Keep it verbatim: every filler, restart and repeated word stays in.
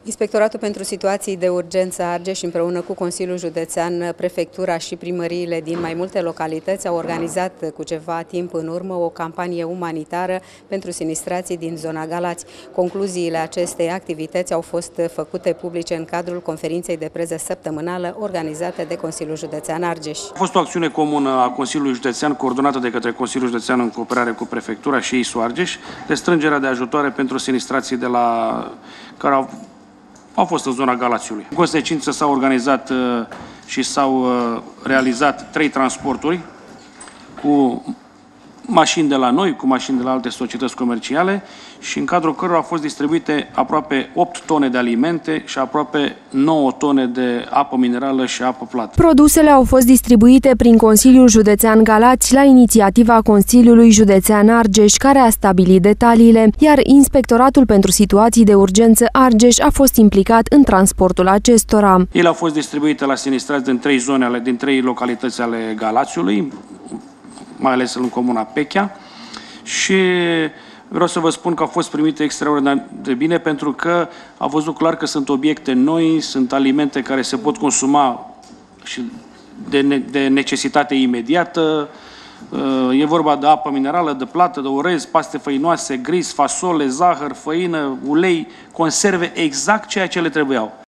Inspectoratul pentru Situații de Urgență Argeș, împreună cu Consiliul Județean, Prefectura și primăriile din mai multe localități, au organizat cu ceva timp în urmă o campanie umanitară pentru sinistrații din zona Galați. Concluziile acestei activități au fost făcute publice în cadrul conferinței de presă săptămânală organizată de Consiliul Județean Argeș. A fost o acțiune comună a Consiliului Județean, coordonată de către Consiliul Județean în cooperare cu Prefectura și I S U Argeș, de strângerea de ajutoare pentru sinistrații de la care au au fost în zona Galațiului. În consecință s-au organizat uh, și s-au uh, realizat trei transporturi cu mașini de la noi, cu mașini de la alte societăți comerciale și în cadrul cărora au fost distribuite aproape opt tone de alimente și aproape nouă tone de apă minerală și apă plată. Produsele au fost distribuite prin Consiliul Județean Galați la inițiativa Consiliului Județean Argeș, care a stabilit detaliile, iar Inspectoratul pentru Situații de Urgență Argeș a fost implicat în transportul acestora. Ele au fost distribuite la sinistrați din trei zone, ale, din trei localități ale Galațiului, mai ales în comuna Pechea, și vreau să vă spun că au fost primite extraordinar de bine pentru că a văzut clar că sunt obiecte noi, sunt alimente care se pot consuma și de, ne de necesitate imediată. E vorba de apă minerală, de plată, de orez, paste făinoase, gris, fasole, zahăr, făină, ulei, conserve, exact ceea ce le trebuiau.